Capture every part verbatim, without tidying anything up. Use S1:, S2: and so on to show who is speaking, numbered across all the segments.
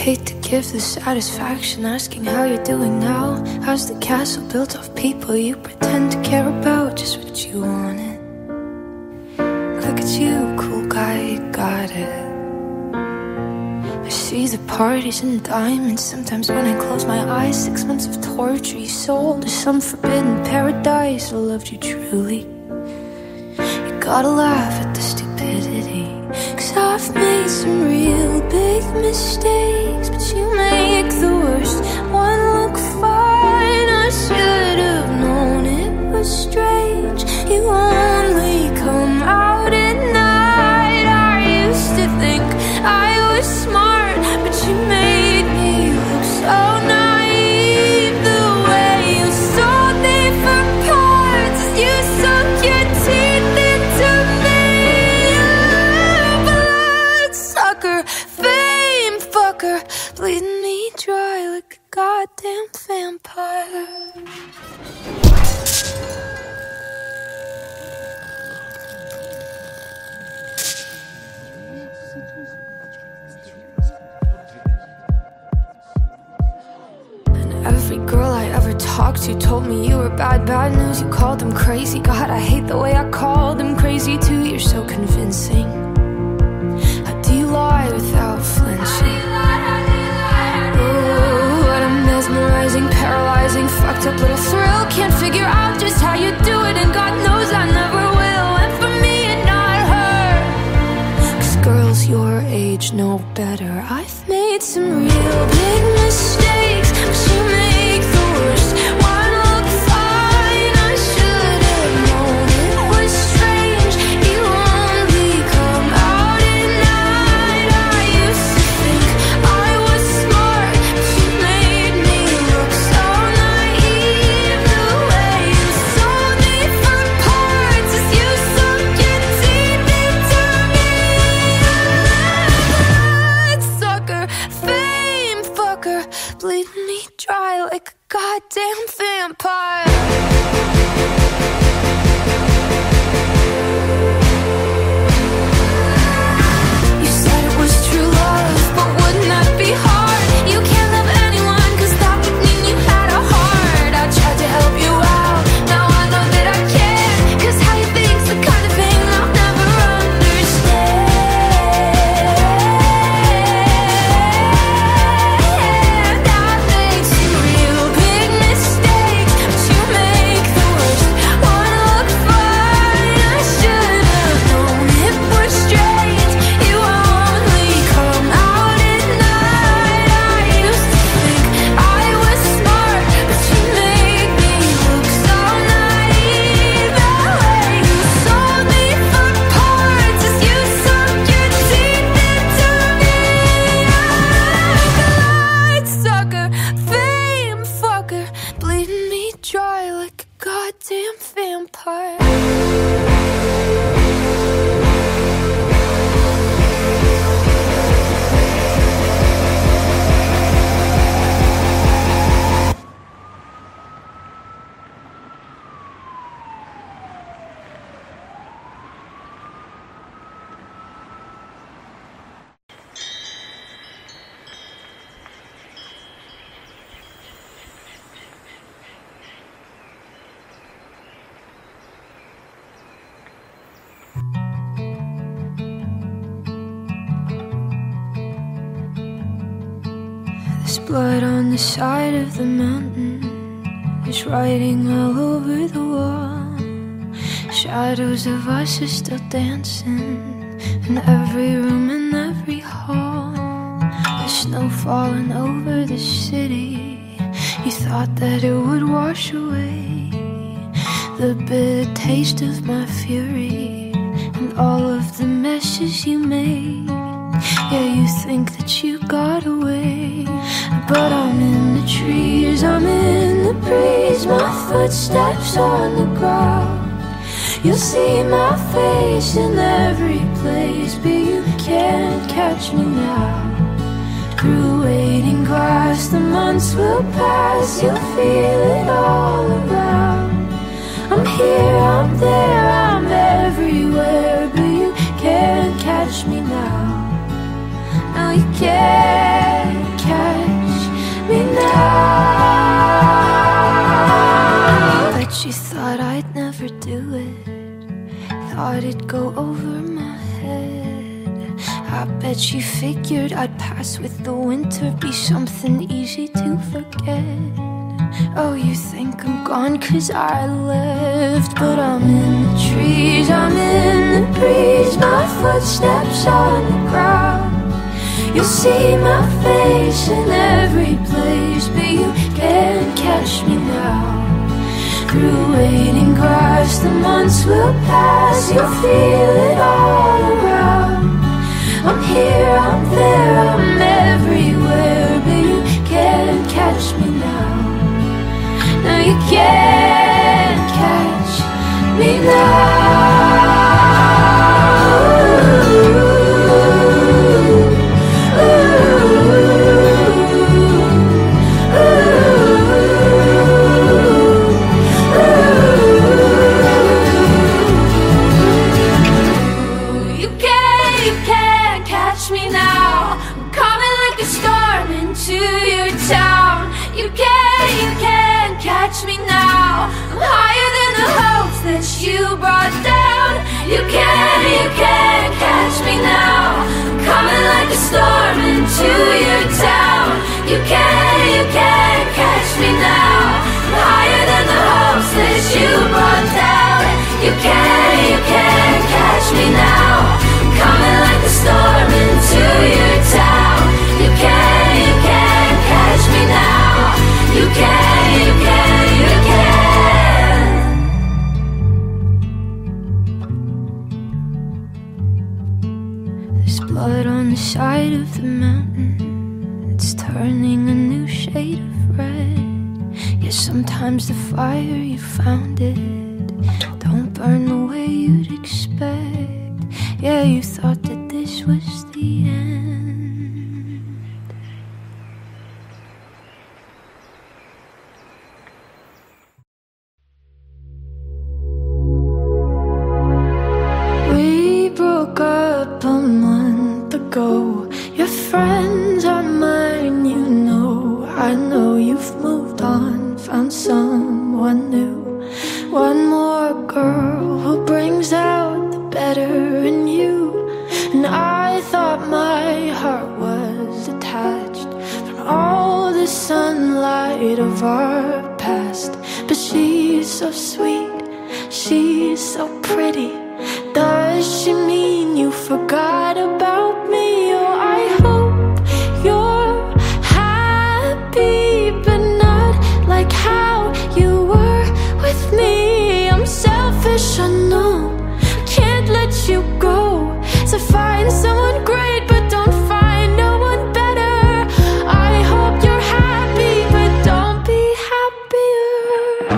S1: hate to give the satisfaction asking how you're doing now. How's the castle built of people you pretend to care about? Just what you wanted. Look at you, cool guy, you got it. I see the parties and diamonds. Sometimes when I close my eyes, six months of torture you sold to some forbidden paradise. I loved you truly. You gotta laugh at the stupidity, 'cause I've made some real big mistakes, but you make the worst one look fine. I should have known it was strange. You only come out at night. I used to think I was smart, but you made me look so naive. The way you sold me for parts, you sunk your teeth into me. Bloodsucker, fame fucker, bleeding me dry like a goddamn vampire. Every girl I ever talked to told me you were bad, bad news. You called them crazy. God, I hate the way I called them crazy too. You're so convincing. How do you lie without flinching? Oh, what a mesmerizing, paralyzing, fucked up little thrill. Can't figure out just how you do it, and God knows I never will. And for me and not her, 'cause girls your age know better. I've made some real big mistakes, but you make the worst one look fine. I should have known it was strange. You only come out at night. I used to think I was smart, but you made me look so naive. The way you sold me for parts as you sunk your teeth into me. Bloodsucker, fame fucker, bleeding me dry like a goddamn vampire. You said it was true love, but wouldn't that be hard? You can't love anyone, 'cause that would mean you had a heart. I tried to help you out, now I know that I can't, 'cause how you think's the kind of thing I'll never understand. I've made some real big mistakes, but you make the worst one look fine. I should have known it was strange. You only come out at night. I used to think I was smart, but you made me look so naive. The way you sold me for parts as you sunk your teeth into me. Bloodsucker, fame fucker, bleeding me dry like a goddamn vampire. There's blood on the side of the mountain. There's writing all over the wall. Shadows of us are still dancing in every room and every hall. There's snow falling over the city. You thought that it would wash away the bitter taste of my fury and all of the messes you made. Yeah, you think that you got away, but I'm in the trees, I'm in the breeze. My footsteps on the ground. You'll see my face in every place, but you can't catch me now. Through waiting grass, the months will pass. You'll feel it all around. I'm here, I'm there, I'm everywhere, but you can't catch me now. No, you can't thought it'd go over my head. I bet she figured I'd pass with the winter, be something easy to forget. Oh, you think I'm gone 'cause I left, but I'm in the trees, I'm in the breeze, my footsteps on the ground. You'll see my face in every place, but you can't catch me now. Through waiting grass, the months will pass, you'll feel it all around. I'm here, I'm there, I'm everywhere, but you can't catch me now. No, you can't catch me now. You brought down. You can't, you can't catch me now. I'm coming like a storm into your town. You can't, you can't catch me now. I'm higher than the hopes that you brought down. You can't, you can't catch me now. I'm coming like a storm into your town. You can't, you can't catch me now. You can't, you can't, you can't. Blood on the side of the mountain, it's turning a new shade of red. Yeah, sometimes the fire you found it don't burn the way you'd expect. Yeah, you thought that this was the end. We broke up a month ago. Your friends are mine, you know. I know you've moved on, found someone new. One more girl who brings out the better in you. And I thought my heart was detached from all the sunlight of our past. But she's so sweet, she's so pretty. Does she mean you forgot about me? Oh, I hope you're happy, but not like how you were with me. I'm selfish, I know, I can't let you go. So find someone great, but don't find no one better. I hope you're happy, but don't be happier.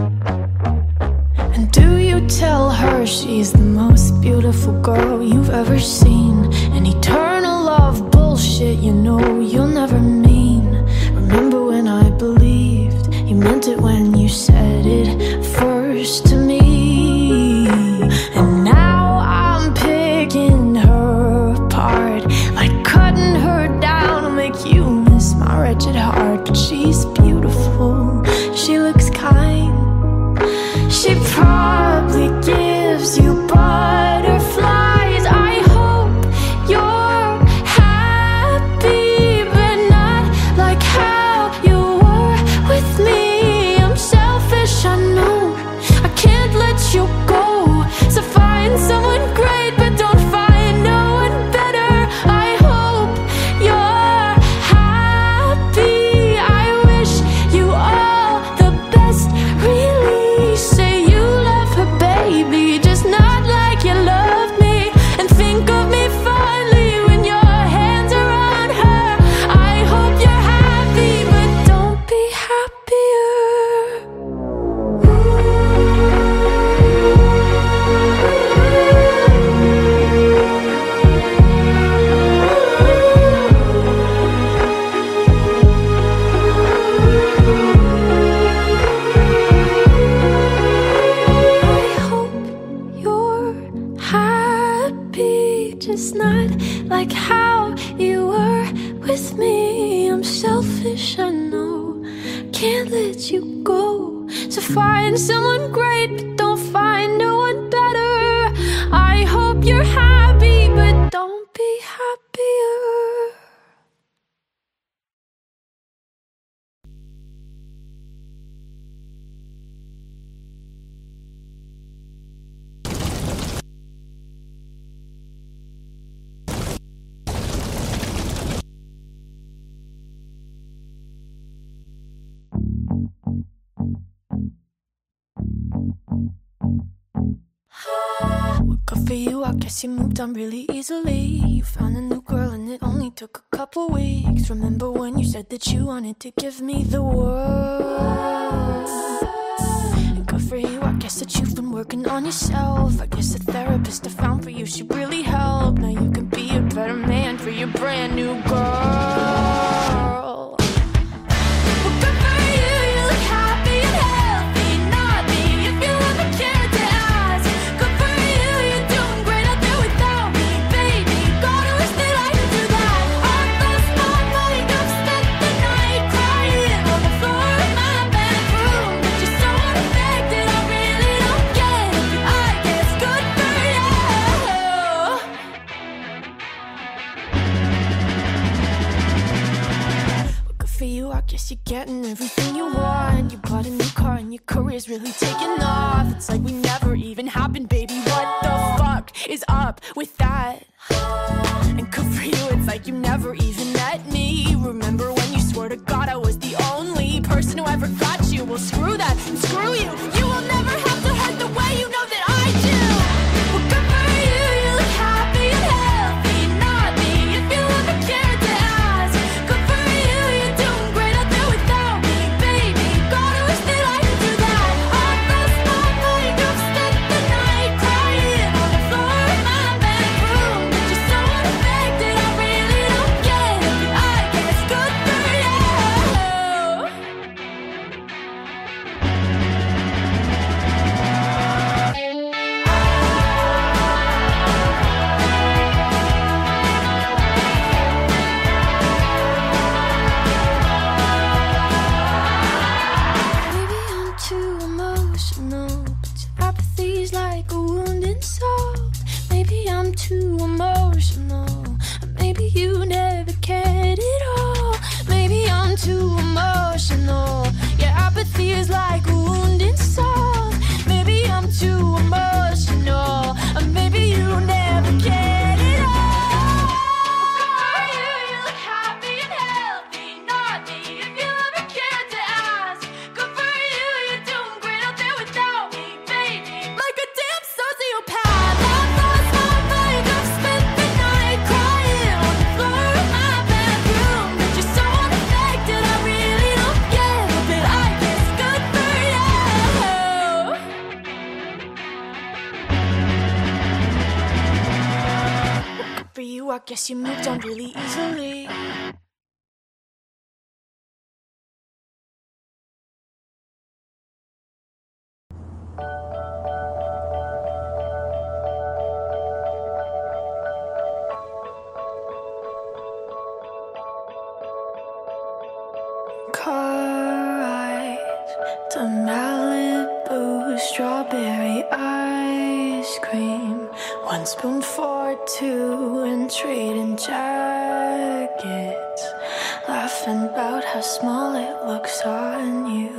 S1: And do you tell her she's the most beautiful girl you've ever seen? An eternal love bullshit, you know you'll never mean. Remember when I believed you meant it when you said it first to me? And now I'm picking her apart, like cutting her down to make you miss my wretched heart. But she's beautiful, she looks kind, she probably gives you butterflies. I hope you're happy, but not like how you were with me. I'm selfish, I know, I can't let you go. So find someone great, but don't find no one better. I hope you're happy, I wish you all the best. Really say you love her, baby, just not like you loved me. And think of me fondly when your hands are on her. I hope you're happy, but don't be happier. I hope you're happy, just not like how you were with me. I'm selfish, I know, can't let you go. So find someone great, but don't find no one better. Good for you, I guess you moved on really easily. You found a new girl and it only took a couple weeks. Remember when you said that you wanted to give me the world? And good for you, I guess that you've been working on yourself. I guess the therapist I found for you should really help. Now you can be a better man for your brand new girl. Well, good for you, you look happy and healthy. Not me, if you ever cared to ask. Good for you, you're doing great out there without me, baby. Gotta wish that I could do that. I've lost my mind, I've spent the night crying on the floor of my bedroom. But you're so unaffected, I really don't get it. I guess good for you. Well, good for you, I guess you're getting everything you want. You bought a new car and your career's really taking off. It's like we never even happened, baby. What the fuck is up with that? And good for you, it's like you never even met me. Remember when you swore to God I was the only person who ever got you? Well, screw that and screw you. You will never have to hurt the way you know that I do. Well, good for you, you look happy and healthy. Not me, if you ever cared to ask. Good for you, you're doing great out there without me, baby. Gotta wish that I could do that. I've lost my mind, I've spent the night crying on the floor of my bedroom. But you're so unaffected, I really don't get it. I guess good for you. Maybe I'm too emotional, but your apathy's like a wounded soul. Maybe I'm too emotional, or maybe you never cared at all. Maybe I'm too emotional, your apathy is like a wounded soul. Maybe I'm too emotional, or maybe you never cared at all. Good for you, you look happy and healthy. Not me, if you ever cared to ask. Good for you, you're doing great out there without me, baby. Like a damn sociopath, I've lost my mind. I've spent the night crying on the floor of my bedroom. But you're so unaffected, I really don't get it. But I guess good for you. Good for you, I guess you moved on really easily. Car ride to Malibu, strawberry ice cream. One spoon for two and trading jackets. Laughing about how small it looks on you.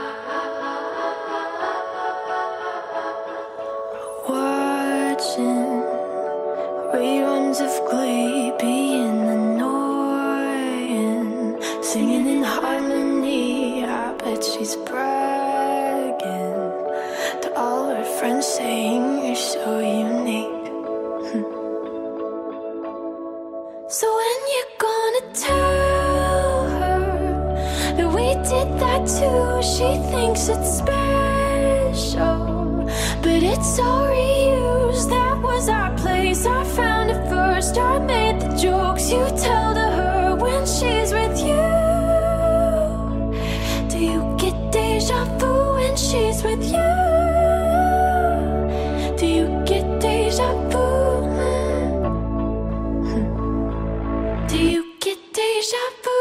S1: Watching reruns of Glee, being annoying. Singing in harmony, I bet she's bragging to all her friends, saying you're so unique. So when you gonna tell her that we did that too? She thinks it's special, but it's so reused. That was our place, I found it first. I made the jokes you tell to her when she's with you. Do you get deja vu when she's with you? Do you get deja vu? Do you get deja vu?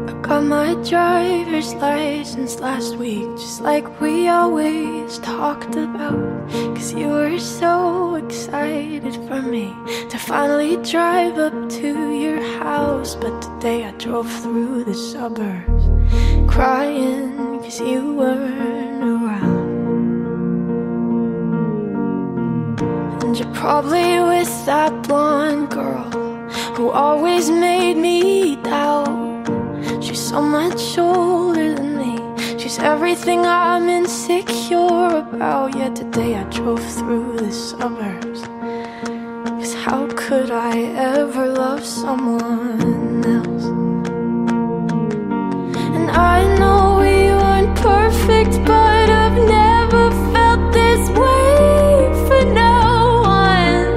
S1: Got my driver's license last week, just like we always talked about. Cause you were so excited for me to finally drive up to your house. But today I drove through the suburbs crying cause you weren't around. And you're probably with that blonde girl who always made me doubt. She's so much older than me, she's everything I'm insecure about. Yet today I drove through the suburbs, cause how could I ever love someone else? And I know we weren't perfect, but I've never felt this way for no one.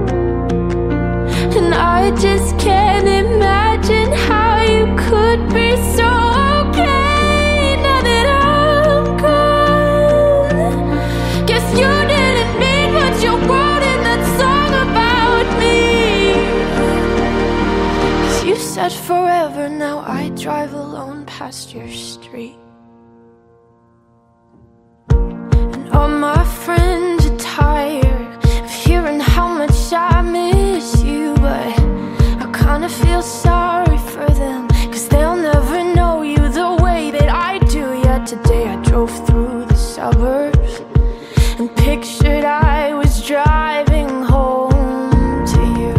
S1: And I just can't imagine how you could be so okay now that I'm gone. Guess you didn't mean what you wrote in that song about me. Cause you said forever, now I drive alone past your street. And all my friends are tired of hearing how much I miss you, but I kinda feel sorry for them, cause they'll never know you the way that I do. Yet today I drove through the suburbs and pictured I was driving home to you.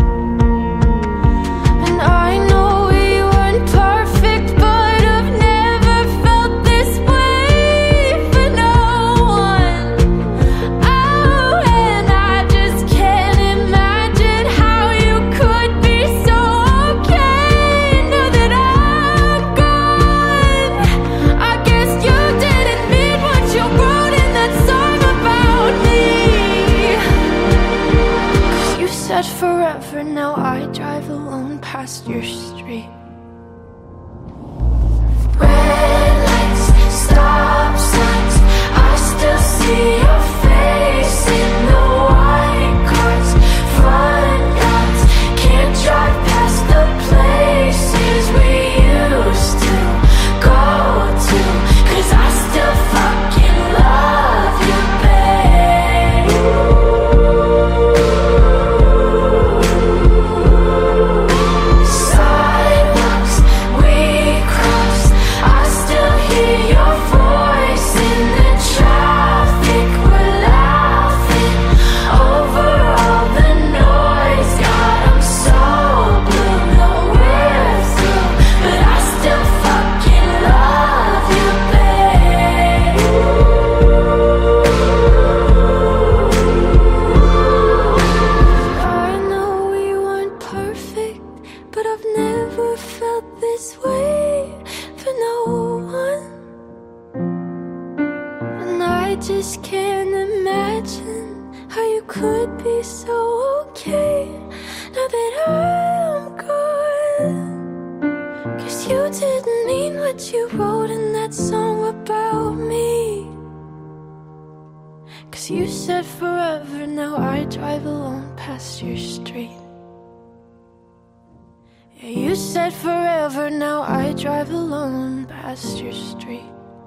S1: And I know we weren't perfect, but I've never felt this way for no one. Oh, and I just can't imagine how you could be so okay now that I'm gone. I guess you didn't mean what you wrote in that song about me. Cause you said forever, now I drive alone past your street. Red lights, stop signs, I still see your face in the white cars, front yards. Can't drive past the places we used to go to, cause I still fucking love you, babe. Sidewalks we crossed, I still hear your voice in the traffic. We're laughing over all the noise. God, I'm so blue, no we're through, but I still fucking love you, babe. I know we weren't perfect, but I've never felt this way for no one. And I just can't imagine how you could be so okay now that I'm gone. Cause you didn't mean what you wrote in that song about me. Cause you said forever, now I drive alone past your street. Yeah, you said forever, now I drive alone past your street.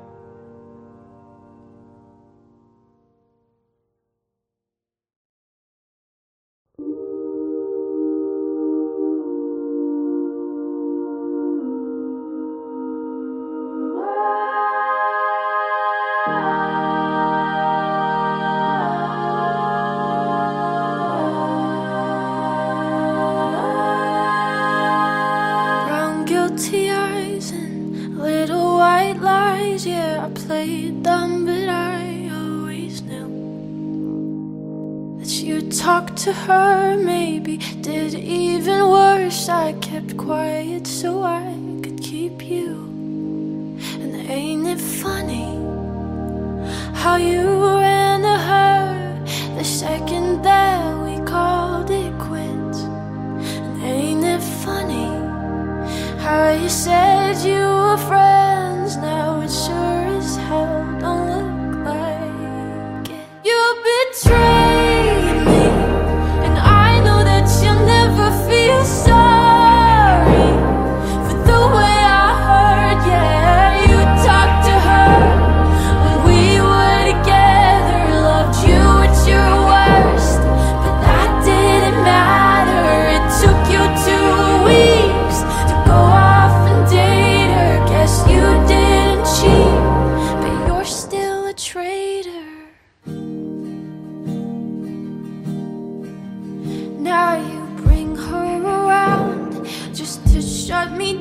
S1: Brown guilty eyes and little white lies. Yeah, I played dumb, but I always knew that you'd talk to her, maybe did even worse. I kept quiet so I could keep you. And ain't it funny how you ran to her the second that we called it quits? And ain't it funny how you said you were friends, now it sure as hell don't look like it. You betrayed me, and I know that you'll never feel sorry for the way I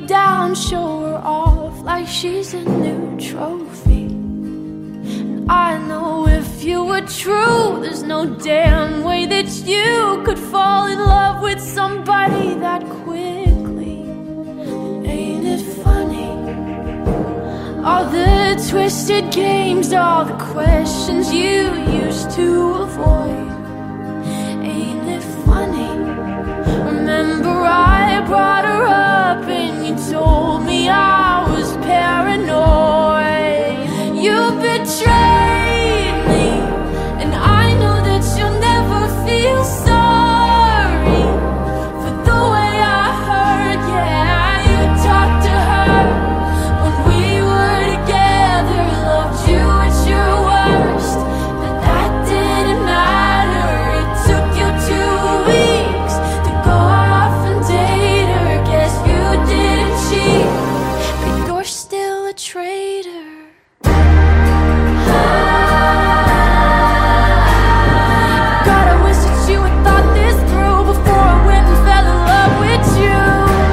S1: down, show her off like she's a new trophy. And I know if you were true, there's no damn way that you could fall in love with somebody that quickly. Ain't it funny? All the twisted games, all the questions you used to avoid. Ain't it funny? Remember I brought her up and you told me I was paranoid. You betrayed me, and I know that you'll never feel sorry for the way I hurt. Yeah, you talked to her when we were together, loved you at your worst, but that didn't matter. It took you two weeks to go off and date her. Guess you didn't cheat, but you're still a traitor. God, I wish that you had thought this through before I went and fell in love with you.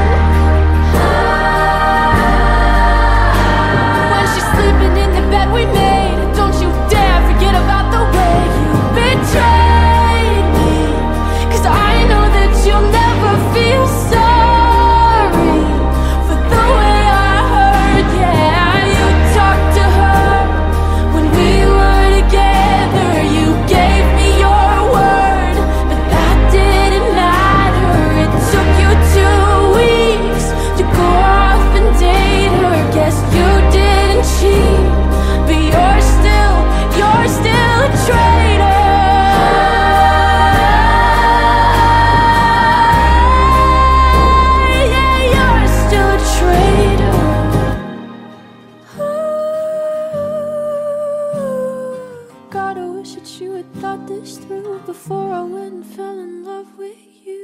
S1: When she's sleeping in the bed we made, don't you dare forget about the way you betrayed me. Cause I know that you'll never feel sorry for the way I hurt. Yeah, you talked to her when we were together. You gave me your word, but that didn't matter. It took you two weeks to go off and date her. Guess you didn't cheat, but you're still, you're still a traitor. Yeah, you're still a traitor. God, I wish that you had thought this through before I went and fell in love with you.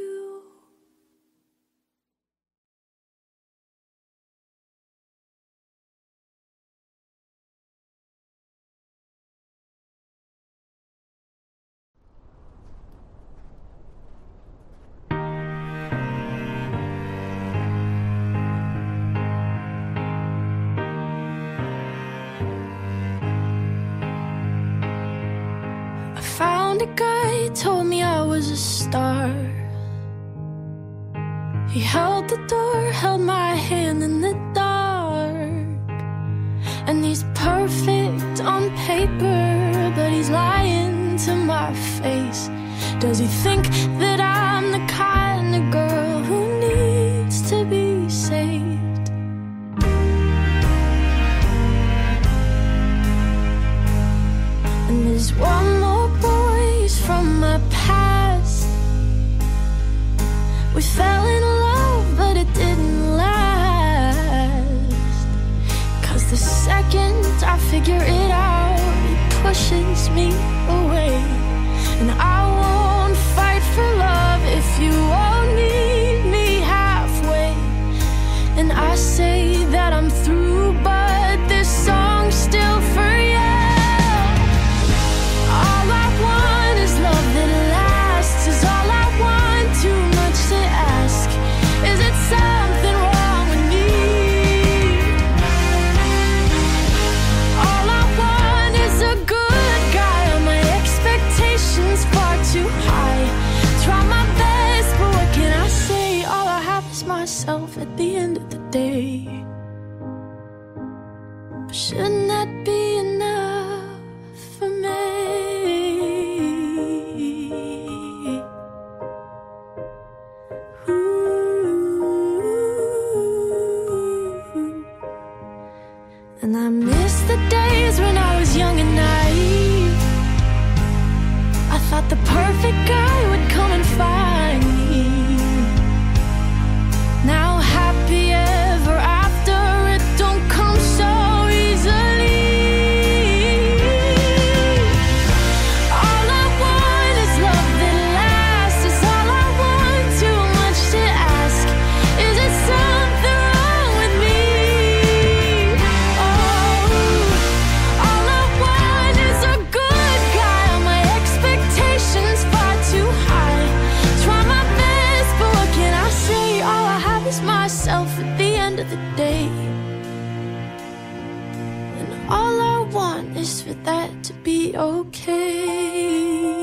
S1: I found a guy, told me I was a star. He held the door, held my hand in the dark. And he's perfect on paper, but he's lying to my face. Does he think that I'm the kind of girl who needs to be saved? And there's one more voice from my past. We fell in love, but it didn't last. Cause the second I figure it out, it pushes me away. And I won't fight for love if you won't meet me halfway. And I say that I'm through, but this song's still for you. All I want is love that lasts. Is all I want too much to ask? Is it something wrong with me? All I want is a good guy. Are my expectations far too high? Try my best, but what can I say? All I have is myself at the end of the day. But shouldn't that be enough for me? And I miss the days when I was young and naive. I thought the perfect guy would come and find me. Now happy ever after, it don't come so easily. for the day. And all I want is for that to be okay.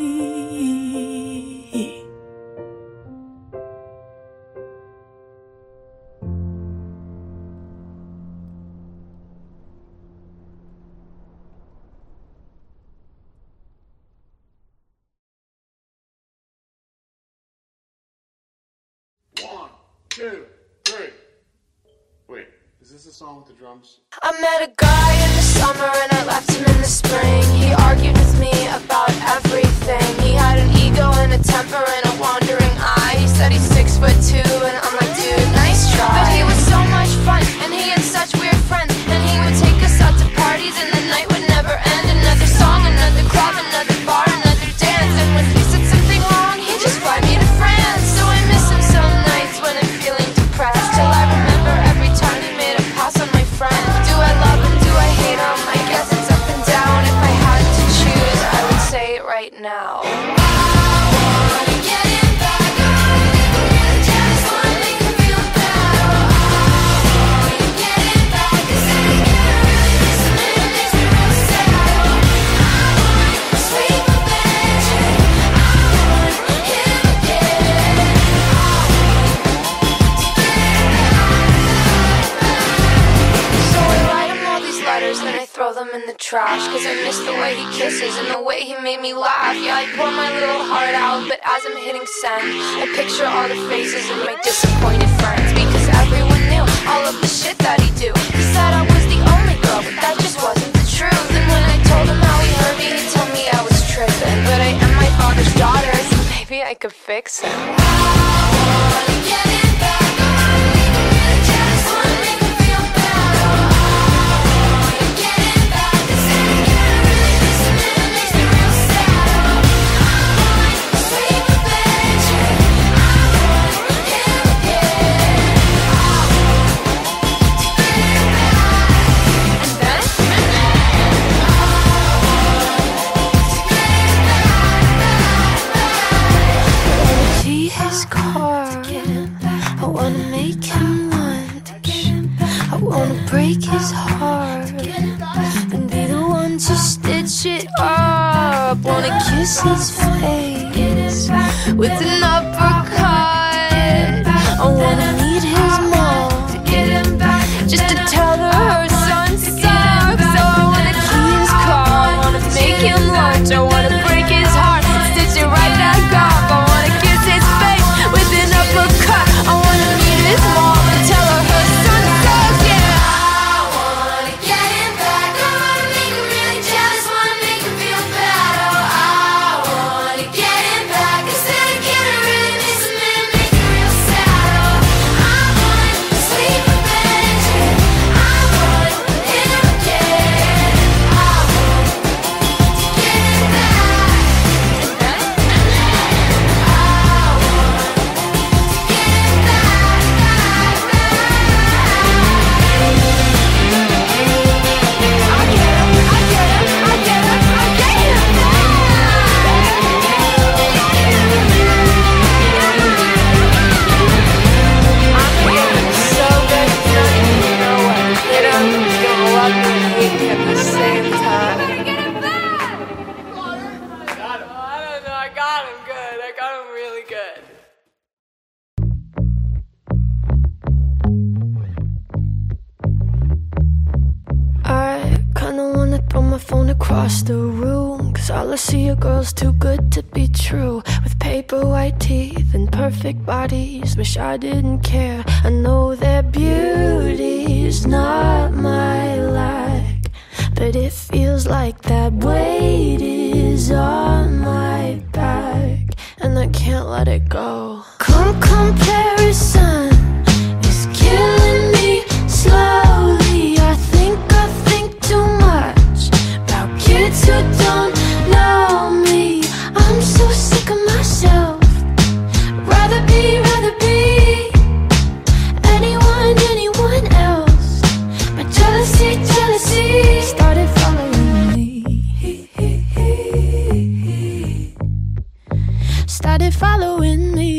S2: One, two, three. Wait, is this the song with the drums?
S1: I met a guy in the summer and I left him in the spring. He argued with me about everything. He had an ego and a temper and a wandering eye. He said he's six foot two and I'm like, dude, nice try. But he was so much fun and he had such weird friends. And he would take us out to parties and the night would never end. Another song, another club, another bar, another dance. And when he said something wrong, he'd just fly me to France. So I miss him some nights when I'm feeling depressed. Till I remember every time he made a pass on my friend. Do I love him? Do I hate him? I guess it's up and down. If I had to choose, I would say it right now. Then I throw them in the trash, cause I miss the way he kisses and the way he made me laugh. Yeah, I pour my little heart out, but as I'm hitting send, I picture all the faces of my disappointed friends. Because everyone knew all of the shit that he do. He said I was the only girl, but that just wasn't the truth. And when I told him how he hurt me, he told me I was tripping. But I am my father's daughter, so maybe I could fix him. I wanna get it back. Break his heart and be the one to stitch it up. Wanna kiss his face with an uppercut. I wanna meet his mom just to tell her her son sucks. So I wanna key his car, I wanna make him lunch, I wanna break his heart, stitch it right back up. I wanna kiss his face with an uppercut. I wanna meet his mom and tell her her son sucks. Yeah. Across the room, cause all I see are girls too good to be true, with paper white teeth and perfect bodies. Wish I didn't care. I know their beauty's not my lack, but it feels like that weight is on my back, and I can't let it go. Come comparison is killing me slowly. I think I think too much kids who don't know me. I'm so sick of myself. Rather be, rather be anyone, anyone else. But jealousy, jealousy started following me. Started following me.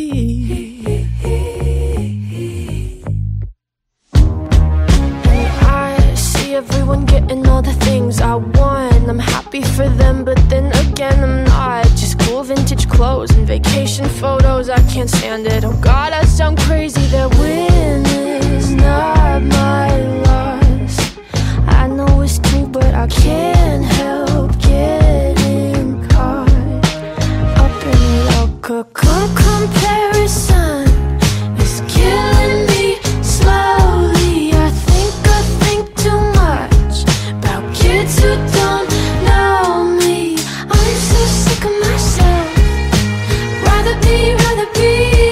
S1: everyone getting all the things I want. I'm happy for them, but then again I'm not. Just cool vintage clothes and vacation photos, I can't stand it. Oh God, I sound crazy, that win is not my loss. I know it's true, but I can't help getting caught up in luck. A comparison is killing me slowly. I think I think too much about kids who don't know me. I'm so sick of myself. Rather be, rather be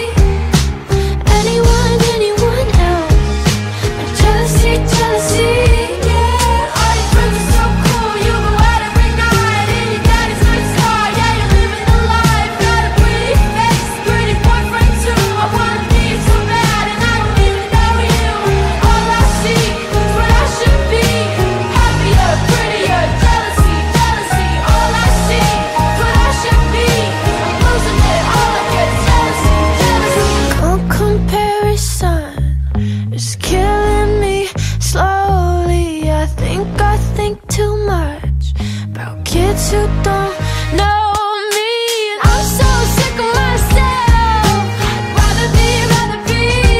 S1: anyone, anyone else. But jealousy, jealousy, yeah. All your friends are so cool, you go out every night, and your daddy's my star, yeah, you're living the life. Got a pretty face, pretty boyfriend too. I wanna be so bad, and I don't even know you. All I see is what I should be. Happier, prettier, jealousy, jealousy. All I see is what I should be. I'm losing it, all I get is jealousy, jealousy. A comparison is killing me slowly. I think I think too much about kids who don't know me. And I'm so sick of myself. I'd rather be, rather be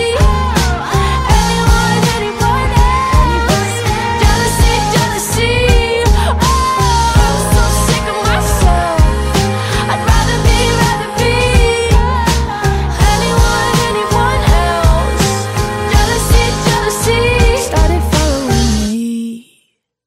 S1: anyone, anyone else. Jealousy, jealousy. Oh, I'm so sick of myself. I'd rather be, rather be anyone, anyone else. Jealousy, jealousy. Started following me.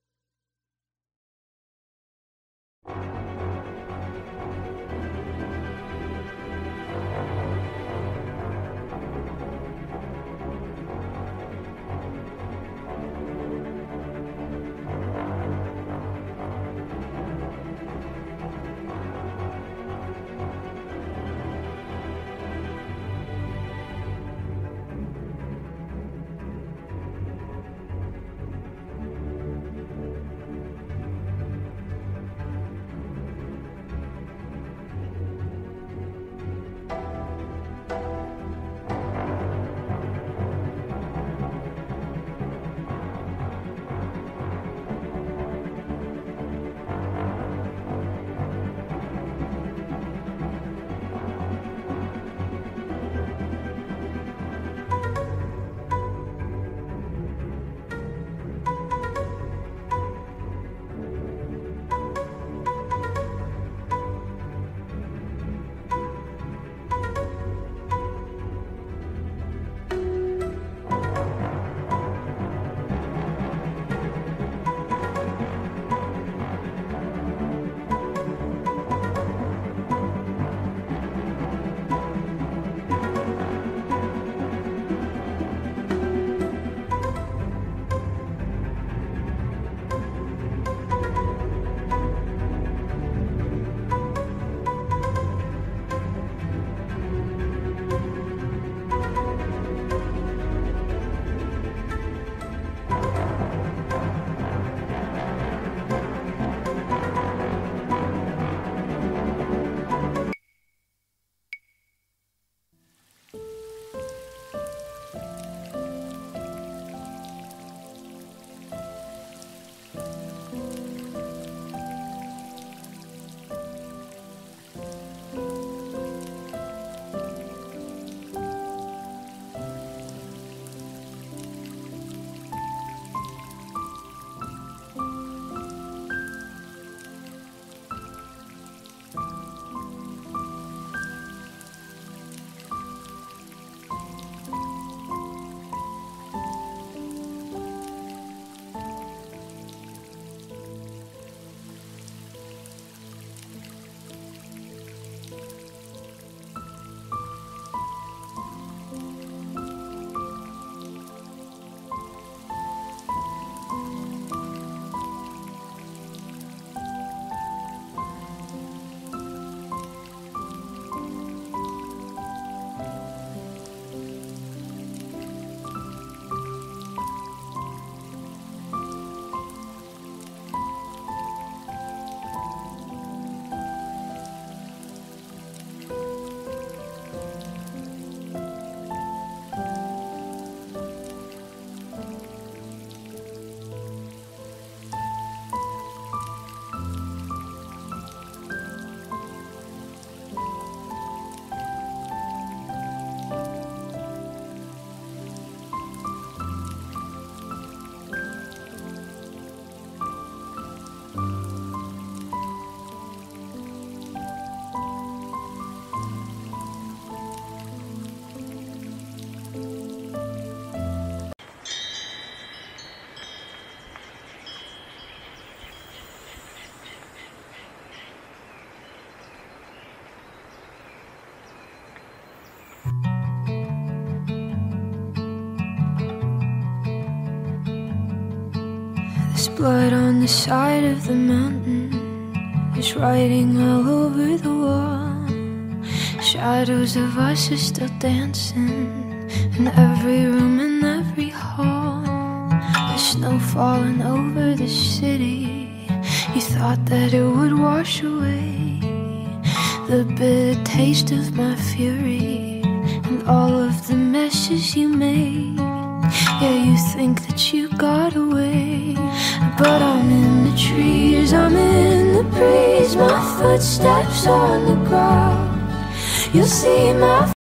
S1: There's blood on the side of the mountain. It's writing all over the wall. Shadows of us are still dancing in every room, in every hall. There's snow falling over the city. You thought that it would wash away the bitter taste of my fury and all of the messes you made. Yeah, you think that you got away, but I'm in the trees, I'm in the breeze. My footsteps on the ground, you'll see my